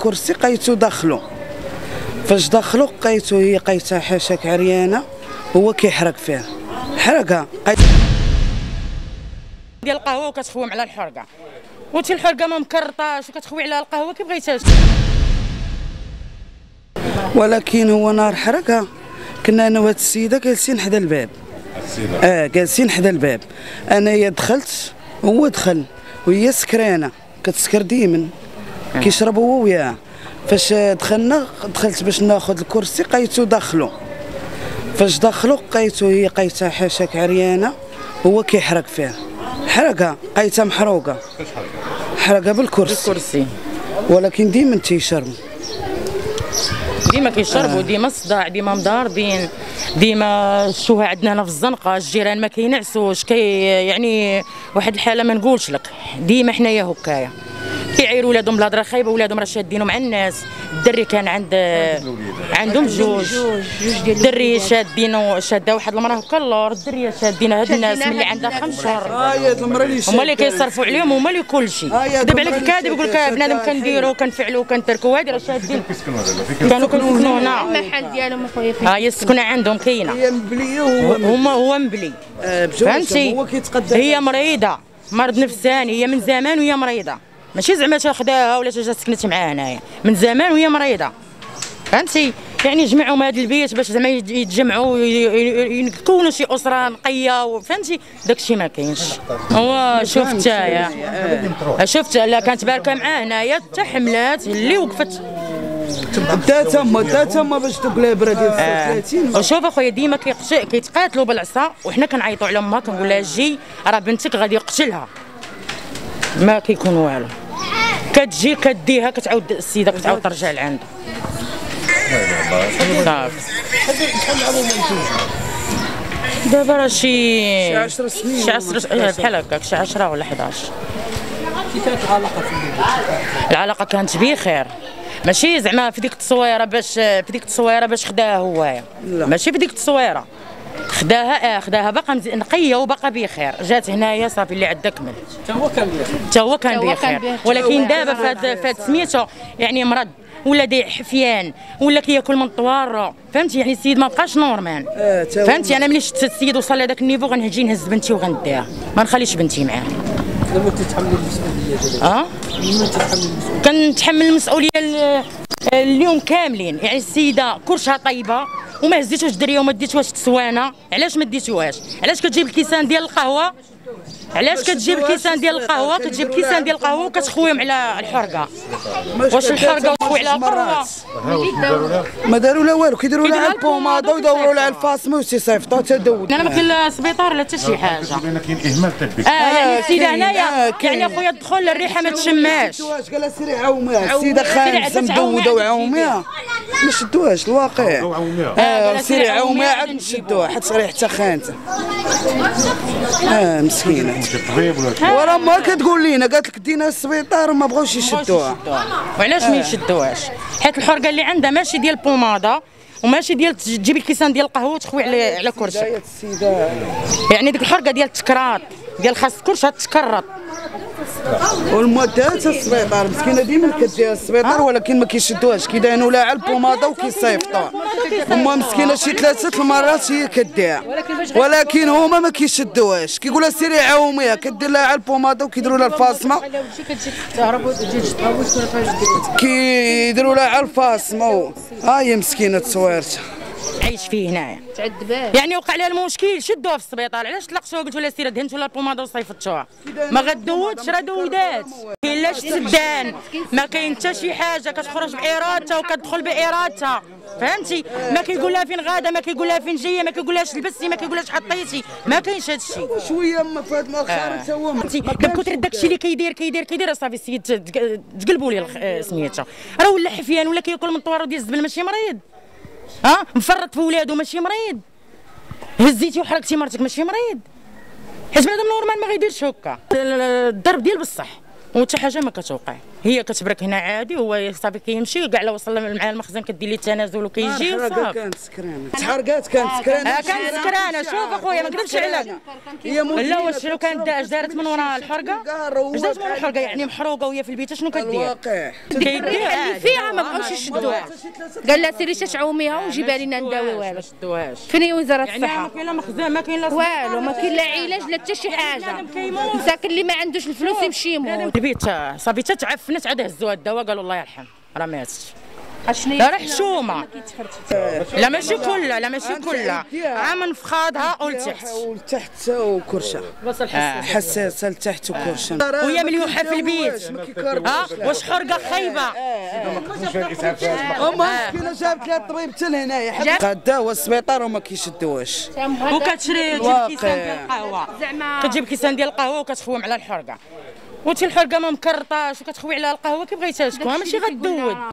الكرسي قايتو دخلوا. فاش دخلوا لقيتو هي قايته حاشاك عريانه، هو كيحرق فيها، حرقها ديال القهوه وكتخوم على الحرقه، وانت الحرقه ما مكرطاش وكتخوي على القهوه كي بغيتيها. ولكن هو نهار حرقها كنا انا وهاد السيده جالسين حدا الباب. جالسين حدا الباب، انايا دخلت هو دخل وهي سكرانه كتسكر ديما كيشرب هو وياها. فاش دخلنا دخلت باش ناخذ الكرسي قايتو دخلوا. فاش دخلوا لقيتو هي قايته حاشاك عريانه، هو كيحرق فيها، حرقها قايته محروقه. حرقها بالكرسي. ولكن ديما تيشربوا، ديما كيشربوا، ديما الصداع، ديما مضاربين، ديما شوها عندنا هنا في الزنقه، الجيران ما كينعسوش، يعني واحد الحاله ما نقولش لك. ديما حنايا هكايا كيعايروا ولادهم بالهضره خايبه، ولادهم راه شادينهم مع الناس. الدري كان عندهم جوج الدري شاده واحد المراه هكا اللور، الدريه شادين هاد الناس ملي عندها 5 شهور، هما اللي كيصرفوا عليهم، هما اللي كلشي. دابا عليك الكاذب يقول لك بنادم كنديروا كنفعلوا كنتركوا، هادي راه شادين. كانوا كنسكنوا هنا، المحل ديالهم اخويا فين؟ هي السكنه عندهم كاينه، هي مبليه هو مبلي. فهمتي؟ هي مريضه، مرض نفساني، هي من زمان وهي مريضه، ماشي زعما تاخداها ولا جات سكنت معاه هنايا، من زمان وهي مريضه. فهمتي؟ يعني جمعوا هذا البيت باش زعما يتجمعوا يكونوا شي اسره نقيه. فهمتي؟ داكشي ما كاينش. هو شفت لا كانت باركه معاه هنايا حتى حملات اللي وقفت دا تما باش دوك الابره ديال 36. وشوف اخويا ديما كيتقاتلوا بالعصا، وحنا كنعيطوا على امها كنقول لها جي راه بنتك غادي يقتلها. ما كيكون والو، كتجي كديها كتعاود السيده كتعاود ترجع لعندها. صافي دابا راه شي 10 سنين، شي 10 بحال هكاك، شي 10 ولا 11. كي كانت العلاقه في العلاقه كانت بخير، ماشي زعما في ديك التصويره باش خداها هوايا، ماشي في ديك التصويره خداها باقا نقيه وباقا بخير. جات هنايا صافي اللي عندها كمل. حتى هو كان بخير. ولكن دابا فهاد سميتو يعني مرض ولا دايع حفيان ولا كياكل من الطوار. فهمتي؟ يعني السيد ما بقاش نورمال. فهمتي؟ انا ملي شفت السيد وصل لهذاك النيفو غنجي نهز بنتي وغنديها، ما نخليش بنتي معاه. لما تتحملي المسؤوليه ديالك؟ لما تتحملي المسؤوليه؟ كنتحمل المسؤوليه اليوم كاملين. يعني السيده كرشها طيبه وما هزيتوش الدريه وما ديتوهاش التسوانه. علاش ما ديتوهاش؟ علاش كتجيب الكيسان ديال القهوه؟ علاش كتجيب الكيسان ديال القهوه؟ كتجيب كيسان ديال القهوه وكتخويهم على الحرقه. واش الحرقه وتخوي على القهوه؟ ما داروا لا والو، كيديروا لها البوماده ويدوروا لها الفاصمه ويصيفطوا تدود. انا ما كاين لا سبيطار لا حتى شي حاجه. كاين اهمال طبي. يعني السيده هنايا يعني اخويا الدخول الريحه ما تشماش. قال لها سيري عاوميها، السيده خامسه مدوده وعاوميها ما شدوهاش الواقع. سيري عاوميها عاد نشدوها حيت ريحتها خانته. مسكينه. وراه ما كتقول لينا قالت لك دينا السبيطار وما بغاوش يشدوها. وعلاش ما يشدوهاش؟ حيت الحرقه اللي عندها ماشي ديال البوماده وماشي ديال تجيبي الكيسان ديال القهوه وتخوي على كرشك. يعني ديك الحرقه ديال التكرات ديال خاص كرشها تكرط. والمودات السبيطار مسكينه ديما كدير السبيطار ولكن ما كيشدوهاش، كيدهنوا لها على البوماده وكيصيفطوها. هما مسكينه شي 3 المرات هي كديها، ولكن هما ما كيشدوهاش. كيقولها سيري عاوميها، كدير لها على البوماده وكيديروا لها الفاصمه، كيديروا لها على الفاصمه. ها هي مسكينه تصويرتها عايش فيه هنايا. يعني وقع لها المشكل شدوها في السبيطار. علاش طلقتوها قلتوا لها سير دهنتوا لها البوماده وصيفطتوها؟ ما غدوتش، راه دودات. كاين لا شتدان، ما كاين حتى شي حاجه، كتخرج بارادتها وكتدخل بارادتها. فهمتي؟ ما كيقول لها فين غاده، ما كيقول لها فين جايه، ما كيقولهاش لبستي، ما كيقولهاش حطيتي، ما كاينش هذا الشيء. شويه في هذا المؤخر حتى هو بكثر داك الشيء اللي كيدير صافي السيد تقلبوا لي سميتها. راه ولا حفيان ولا كياكل من الطوار وديال الزبل، ماشي مريض. مفرط في ولادو ماشي مريض. هزيتي وحرقتي مرتك ماشي مريض. حيت بنادم نورمال ما غيديرش هكا. الضرب ديال بصح وحتى حاجه ما كتوقع. هي كتبرك هنا عادي، هو صافي كيمشي كاع لو وصل معاه المخزن كدير ليه التنازل وكيجي وصافي. كانت سكرانه تحرقات، كانت سكرانه. كانت سكرانه. شوف اخويا ما نكذبش عليك، لا واش لو كانت اش دارت من وراء الحرقه، اش دارت من وراء الحرقه يعني محروقه وهي في البيت شنو كدير؟ الواقع كيدير اللي فيها ما بقاوش يشدوها، قال لها سيري تشعوميها وجيبها لينا نداويوها لك. فين هي وزاره يعني الصحه؟ ما كاين لا مخزن، ما كاين لا والو، ما كاين لا علاج لا حتى شي حاجه. مساكن اللي ما عندوش الفلوس يمشي يموت. البيت صافي تعفنت عاد هزوها الدواء قالوا الله يرحم راه ماتت. اشنو راه حشومه. لا ماشي كلها، لا ماشي كلها، عام فخادها ولتحت ولتحت وكرشه حساسه لتحت وكرشه، وهي مليوحه في البيت. واش حرقه خايبه. مسكينه جابت لها الطبيب حتى لهنايا غدا هو السبيطار وما كيشدوهاش، وكتشري تجيب كيسان ديال القهوه، كتجيب كيسان ديال القهوه وكتخوم على الحرقه، وانت الحرقه ما مكرطاش وكتخوي على القهوه كي بغيتها تكون ماشي غدود.